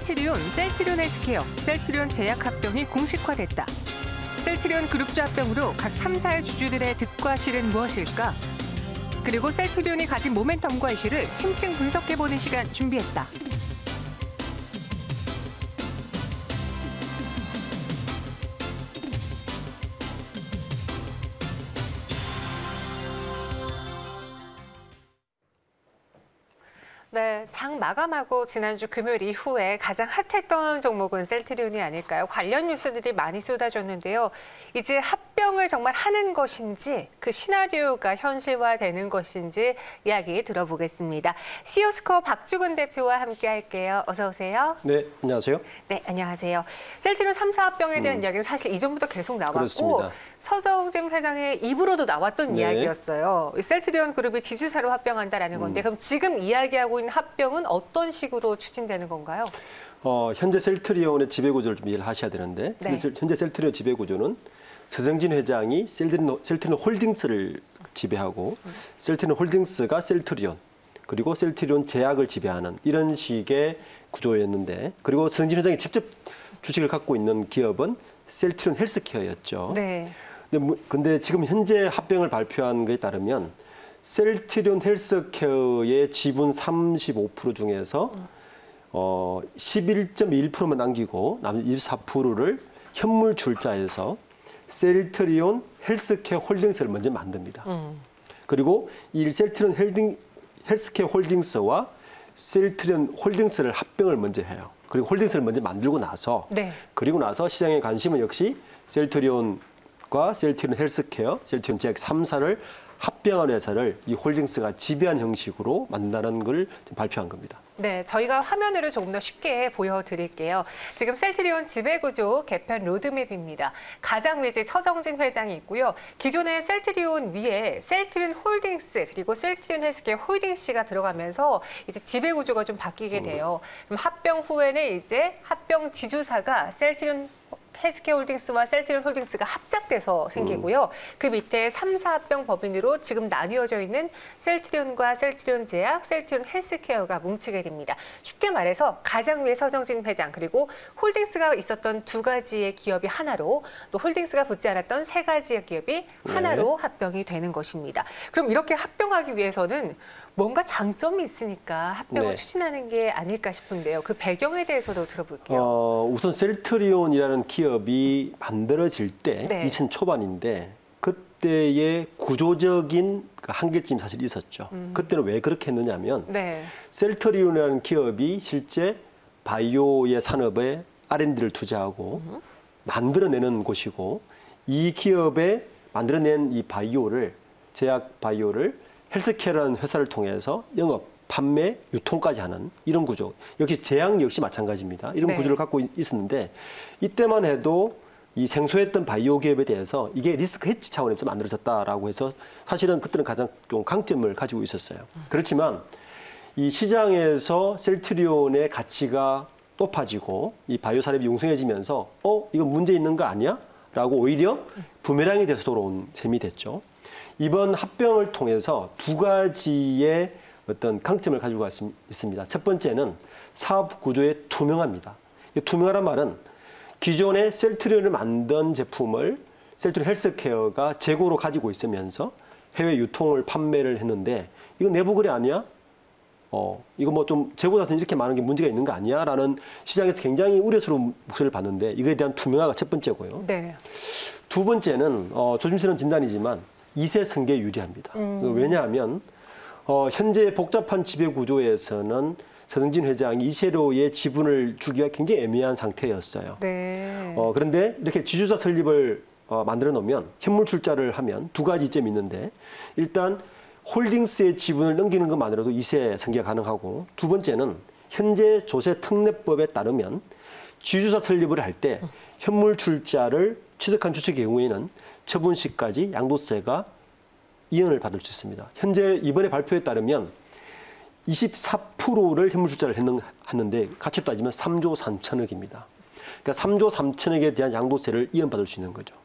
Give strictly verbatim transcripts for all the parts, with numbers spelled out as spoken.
셀트리온, 셀트리온 헬스케어, 셀트리온 제약 합병이 공식화됐다. 셀트리온 그룹주 합병으로 각 삼 사의 주주들의 득과 실은 무엇일까? 그리고 셀트리온이 가진 모멘텀과 이슈를 심층 분석해보는 시간 준비했다. 네, 장 마감하고 지난주 금요일 이후에 가장 핫했던 종목은 셀트리온이 아닐까요? 관련 뉴스들이 많이 쏟아졌는데요. 이제 합병을 정말 하는 것인지 그 시나리오가 현실화되는 것인지 이야기 들어보겠습니다. 시오스코어 박주근 대표와 함께 할게요. 어서 오세요. 네, 안녕하세요. 네, 안녕하세요. 셀트리온 삼 사 합병에 대한 음. 이야기는 사실 이전부터 계속 나왔고 그렇습니다. 서정진 회장의 입으로도 나왔던 네. 이야기였어요. 셀트리온 그룹이 지주사로 합병한다라는 건데 음. 그럼 지금 이야기하고 있는 합병은 어떤 식으로 추진되는 건가요? 어, 현재 셀트리온의 지배구조를 좀 이해를 하셔야 되는데 네. 현재 셀트리온 지배구조는 서정진 회장이 셀트리온, 셀트리온 홀딩스를 지배하고 음. 셀트리온 홀딩스가 셀트리온 그리고 셀트리온 제약을 지배하는 이런 식의 구조였는데 그리고 서정진 회장이 직접 주식을 갖고 있는 기업은 셀트리온 헬스케어였죠. 네. 근데, 근데 지금 현재 합병을 발표한 것에 따르면 셀트리온 헬스케어의 지분 삼십오 퍼센트 중에서 음. 어, 십일 점 일 퍼센트만 남기고 나머지 이십사 퍼센트를 현물 출자해서 셀트리온 헬스케어 홀딩스를 먼저 만듭니다. 음. 그리고 이 셀트리온 헬딩, 헬스케어 홀딩스와 셀트리온 홀딩스를 합병을 먼저 해요. 그리고 홀딩스를 먼저 만들고 나서 네. 그리고 나서 시장의 관심은 역시 셀트리온과 셀트리온 헬스케어, 셀트리온 제약 삼 사를 합병한 회사를 이 홀딩스가 지배한 형식으로 만든다는 걸 발표한 겁니다. 네, 저희가 화면으로 조금 더 쉽게 보여드릴게요. 지금 셀트리온 지배구조 개편 로드맵입니다. 가장 위에 서정진 회장이 있고요. 기존의 셀트리온 위에 셀트리온 홀딩스 그리고 셀트리온 헬스케어 홀딩스가 들어가면서 이제 지배구조가 좀 바뀌게 돼요. 그럼 합병 후에는 이제 합병 지주사가 셀트리온 헬스케어 홀딩스와 셀트리온 홀딩스가 합작돼서 생기고요. 음. 그 밑에 삼 사 합병 법인으로 지금 나뉘어져 있는 셀트리온과 셀트리온 제약, 셀트리온 헬스케어가 뭉치게 됩니다. 쉽게 말해서 가장 위에 서정진 회장 그리고 홀딩스가 있었던 두 가지의 기업이 하나로 또 홀딩스가 붙지 않았던 세 가지의 기업이 하나로 네. 합병이 되는 것입니다. 그럼 이렇게 합병하기 위해서는 뭔가 장점이 있으니까 합병을 네. 추진하는 게 아닐까 싶은데요. 그 배경에 대해서도 들어볼게요. 어, 우선 셀트리온이라는 기업이 만들어질 때 네. 이천 초반인데 그때의 구조적인 한계점이 사실 있었죠. 음. 그때는 왜 그렇게 했느냐면 네. 셀트리온이라는 기업이 실제 바이오의 산업에 알 앤 디를 투자하고 음. 만들어내는 곳이고 이 기업에 만들어낸 이 바이오를 제약 바이오를 헬스케어라는 회사를 통해서 영업, 판매, 유통까지 하는 이런 구조. 역시 제약 역시 마찬가지입니다. 이런 네. 구조를 갖고 있었는데 이때만 해도 이 생소했던 바이오 기업에 대해서 이게 리스크 해치 차원에서 만들어졌다라고 해서 사실은 그때는 가장 좀 강점을 가지고 있었어요. 그렇지만 이 시장에서 셀트리온의 가치가 높아지고 이 바이오 산업이 융성해지면서 어? 이거 문제 있는 거 아니야? 라고 오히려 부메랑이 돼서 돌아온 셈이 됐죠. 이번 합병을 통해서 두 가지의 어떤 강점을 가지고 있습니다. 첫 번째는 사업 구조의 투명합니다. 투명하란 말은 기존의 셀트리온을 만든 제품을 셀트리온 헬스케어가 재고로 가지고 있으면서 해외 유통을 판매를 했는데 이거 내부 거래 아니야? 어, 이거 뭐 좀 재고 자산이 이렇게 많은 게 문제가 있는 거 아니야? 라는 시장에서 굉장히 우려스러운 목소리를 받는데 이거에 대한 투명화가 첫 번째고요. 네. 두 번째는 어, 조심스러운 진단이지만 이세 승계에 유리합니다. 음. 왜냐하면 어, 현재 복잡한 지배 구조에서는 서정진 회장이 이세로의 지분을 주기가 굉장히 애매한 상태였어요. 네. 어, 그런데 이렇게 지주사 설립을 어, 만들어 놓으면 현물 출자를 하면 두 가지 이점이 있는데 일단 홀딩스의 지분을 넘기는 것만으로도 이세 승계가 가능하고 두 번째는 현재 조세 특례법에 따르면 지주사 설립을 할 때 현물 출자를 취득한 주식의 경우에는 처분시까지 양도세가 이연을 받을 수 있습니다. 현재 이번에 발표에 따르면 이십사 퍼센트를 현물 출자를 했는데 가치로 따지면 삼조 삼천억입니다. 그러니까 삼조 삼천억에 대한 양도세를 이연받을 수 있는 거죠.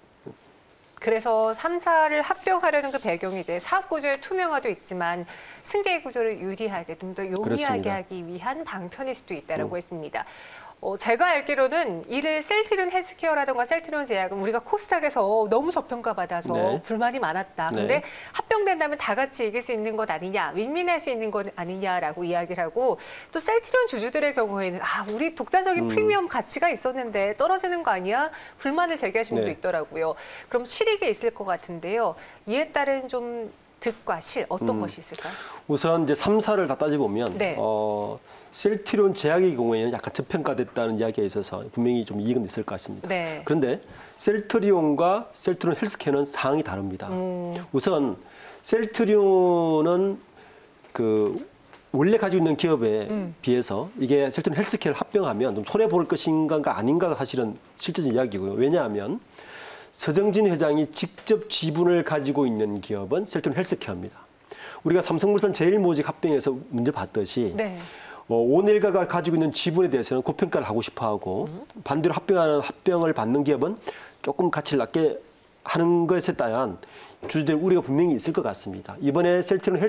그래서 삼 사를 합병하려는 그 배경이 이제 사업 구조의 투명화도 있지만 승계 구조를 유리하게 좀 더 용이하게 그렇습니다. 하기 위한 방편일 수도 있다라고 음. 했습니다. 어, 제가 알기로는 이를 셀트리온 헬스케어라든가 셀트리온 제약은 우리가 코스닥에서 너무 저평가받아서 네. 불만이 많았다. 네. 근데 합병된다면 다 같이 이길 수 있는 것 아니냐, 윈윈할 수 있는 것 아니냐라고 이야기를 하고 또 셀트리온 주주들의 경우에는 아, 우리 독자적인 음. 프리미엄 가치가 있었는데 떨어지는 거 아니야? 불만을 제기하신 분도 네. 있더라고요. 그럼 실익이 있을 것 같은데요. 이에 따른 좀 득과 실 어떤 음. 것이 있을까요? 우선 이제 삼 사를 다 따져보면 네. 어, 셀트리온 제약의 경우에는 약간 저평가됐다는 이야기가 있어서 분명히 좀 이익은 있을 것 같습니다. 네. 그런데 셀트리온과 셀트리온 헬스케어는 상황이 다릅니다. 음. 우선 셀트리온은 그 원래 가지고 있는 기업에 음. 비해서 이게 셀트리온 헬스케어를 합병하면 좀 손해 볼 것인가 아닌가가 사실은 실질적인 이야기고요. 왜냐하면 서정진 회장이 직접 지분을 가지고 있는 기업은 셀트리온 헬스케어입니다. 우리가 삼성물산 제일모직 합병에서 문제 봤듯이 네. 어, 오늘가가 가지고 있는 지분에 대해서는 고평가를 하고 싶어하고 음. 반대로 합병하는 합병을 받는 기업은 조금 가치를 낮게 하는 것에 따른 주주들 우려가 분명히 있을 것 같습니다. 이번에 셀트리온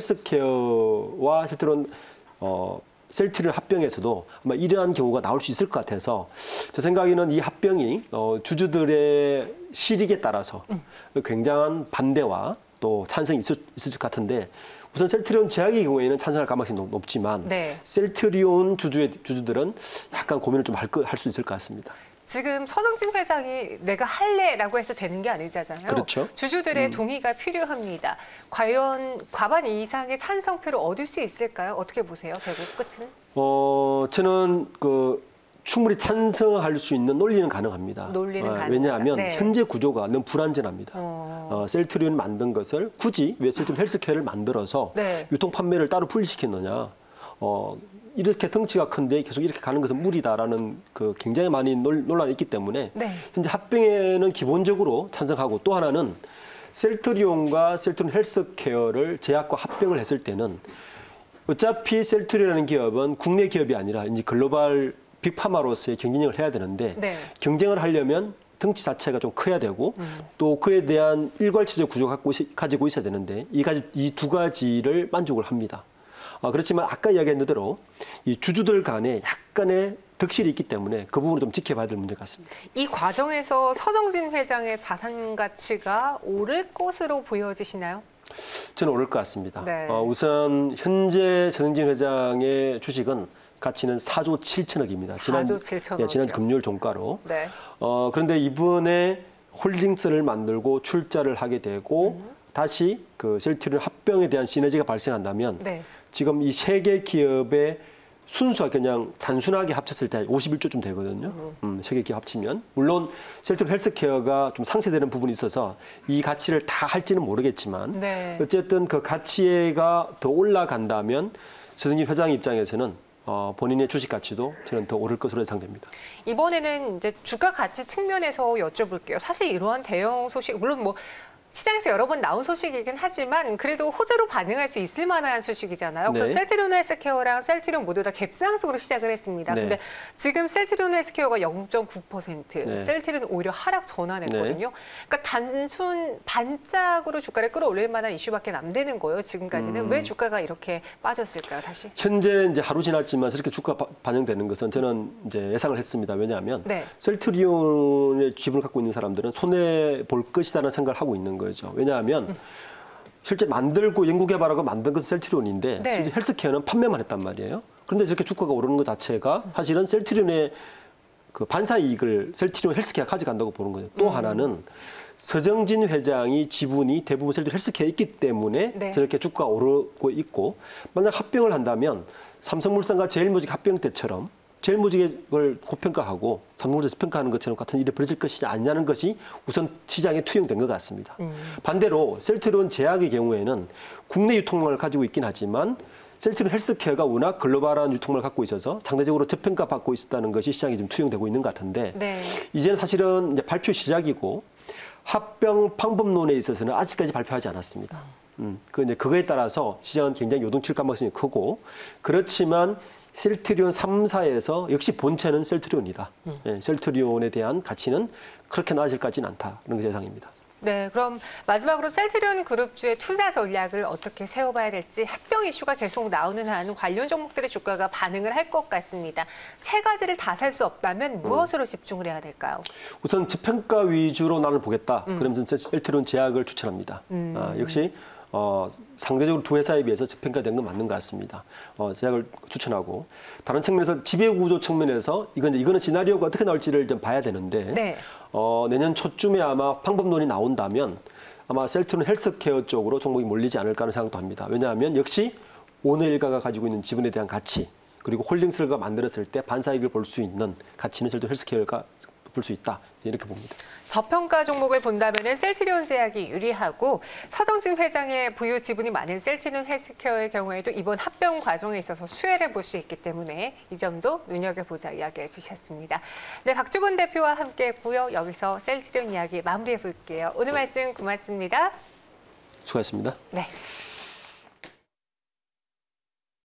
헬스케어와 셀트리온 어, 셀트리온 합병에서도 아마 이러한 경우가 나올 수 있을 것 같아서 제 생각에는 이 합병이 어, 주주들의 실익에 따라서 음. 굉장한 반대와 또 찬성이 있을, 있을 것 같은데 우선 셀트리온 제약의 경우에는 찬성할 가능성이 높지만 네. 셀트리온 주주의 주주들은 약간 고민을 좀 할 할 수 있을 것 같습니다. 지금 서정진 회장이 내가 할래라고 해서 되는 게 아니잖아요. 그렇죠. 주주들의 음. 동의가 필요합니다. 과연 과반 이상의 찬성표를 얻을 수 있을까요? 어떻게 보세요? 결국 끝은? 어, 저는 그 충분히 찬성할 수 있는 논리는 가능합니다. 논리는 어, 가능하다. 왜냐하면 네. 현재 구조가 너무 불안전합니다. 어. 어, 셀트리온 만든 것을 굳이 왜 셀트리온 헬스케어를 만들어서 네. 유통 판매를 따로 분리시켰느냐. 어, 이렇게 덩치가 큰데 계속 이렇게 가는 것은 무리다라는 그 굉장히 많이 논, 논란이 있기 때문에 네. 현재 합병에는 기본적으로 찬성하고 또 하나는 셀트리온과 셀트리온 헬스케어를 제약과 합병을 했을 때는 어차피 셀트리온이라는 기업은 국내 기업이 아니라 이제 글로벌 빅파마로서의 경쟁력을 해야 되는데 네. 경쟁을 하려면 덩치 자체가 좀 커야 되고 음. 또 그에 대한 일괄체적 구조가 갖고 있, 가지고 있어야 되는데 이 가지 이 두 가지를 만족을 합니다. 아, 그렇지만 아까 이야기한 대로 이 주주들 간에 약간의 득실이 있기 때문에 그 부분을 좀 지켜봐야 될 문제 같습니다. 이 과정에서 서정진 회장의 자산 가치가 오를 것으로 보여지시나요? 저는 오를 것 같습니다. 네. 어, 우선 현재 서정진 회장의 주식은 가치는 사조 칠천억입니다. 사조 칠천억. 예, 지난 금요일 종가로. 네. 어, 그런데 이번에 홀딩스를 만들고 출자를 하게 되고 음. 다시 그 셀트리온 합병에 대한 시너지가 발생한다면 네. 지금 이 세 개 기업의 순수하 그냥 단순하게 합쳤을 때 오십일조쯤 되거든요. 음, 세 개 기업 합치면. 물론 셀트리온 헬스케어가 좀 상쇄되는 부분이 있어서 이 가치를 다 할지는 모르겠지만 네. 어쨌든 그 가치가 더 올라간다면 서정진 회장 입장에서는 어, 본인의 주식 가치도 저는 더 오를 것으로 예상됩니다. 이번에는 이제 주가 가치 측면에서 여쭤볼게요. 사실 이러한 대형 소식, 물론 뭐 시장에서 여러 번 나온 소식이긴 하지만 그래도 호재로 반응할 수 있을 만한 소식이잖아요. 네. 그래서 셀트리온 헬스케어랑 셀트리온 모두 다 갭상승으로 시작을 했습니다. 네. 근데 지금 셀트리온 헬스케어가 영 점 구 퍼센트, 네. 셀트리온 오히려 하락 전환했거든요. 네. 그러니까 단순 반짝으로 주가를 끌어올릴 만한 이슈밖에 안 되는 거예요. 지금까지는. 음. 왜 주가가 이렇게 빠졌을까요, 다시? 현재 이제 하루 지났지만 이렇게 주가 바, 반영되는 것은 저는 이제 예상을 했습니다. 왜냐하면 네. 셀트리온의 지분을 갖고 있는 사람들은 손해 볼 것이라는 생각을 하고 있는 거죠. 왜냐하면 음. 실제 만들고 연구개발하고 만든 것은 셀트리온인데 네. 실제 헬스케어는 판매만 했단 말이에요. 그런데 저렇게 주가가 오르는 것 자체가 사실은 셀트리온의 그 반사 이익을 셀트리온 헬스케어가 가져간다고 보는 거예요. 또 음. 하나는 서정진 회장이 지분이 대부분 셀트리온 헬스케어에 있기 때문에 네. 저렇게 주가가 오르고 있고 만약 합병을 한다면 삼성물산과 제일모직 합병 때처럼 제일모직을 고평가하고 삼성물산에서 평가하는 것처럼 같은 일이 벌어질 것이지 않냐는 것이 우선 시장에 투영된 것 같습니다. 음. 반대로 셀트리온 제약의 경우에는 국내 유통망을 가지고 있긴 하지만 셀트리온 헬스케어가 워낙 글로벌한 유통망을 갖고 있어서 상대적으로 저평가받고 있었다는 것이 시장에 지금 투영되고 있는 것 같은데 네. 이제는 사실은 이제 발표 시작이고 합병 방법론에 있어서는 아직까지 발표하지 않았습니다. 음, 그 이제 그거에 따라서 시장은 굉장히 요동칠 가능성이 크고 그렇지만 셀트리온 삼 사에서 역시 본체는 셀트리온이다. 음. 예, 셀트리온에 대한 가치는 그렇게 나아질 것 같지는 않다는 게 예상입니다. 네, 그럼 마지막으로 셀트리온 그룹주의 투자 전략을 어떻게 세워봐야 될지 합병 이슈가 계속 나오는 한 관련 종목들의 주가가 반응을 할 것 같습니다. 세 가지를 다 살 수 없다면 무엇으로 음. 집중을 해야 될까요? 우선 저평가 위주로 나를 보겠다. 음. 그러면 셀트리온 제약을 추천합니다. 음. 아, 역시 어, 상대적으로 두 회사에 비해서 저평가된 건 맞는 것 같습니다. 어, 제약을 추천하고 다른 측면에서 지배구조 측면에서 이건 이거는 시나리오가 어떻게 나올지를 좀 봐야 되는데 네. 어, 내년 초쯤에 아마 방법론이 나온다면 아마 셀트리온 헬스케어 쪽으로 종목이 몰리지 않을까 하는 생각도 합니다. 왜냐하면 역시 오너 일가가 가지고 있는 지분에 대한 가치 그리고 홀딩스가 만들었을 때 반사이익을 볼 수 있는 가치는 셀트리온 헬스케어가 볼 수 있다. 이렇게 봅니다. 저평가 종목을 본다면 셀트리온 제약이 유리하고 서정진 회장의 부유 지분이 많은 셀트리온 헬스케어의 경우에도 이번 합병 과정에 있어서 수혜를 볼 수 있기 때문에 이 점도 눈여겨보자 이야기해 주셨습니다. 네, 박주근 대표와 함께했고요. 여기서 셀트리온 이야기 마무리해 볼게요. 오늘 말씀 고맙습니다. 수고하셨습니다. 네.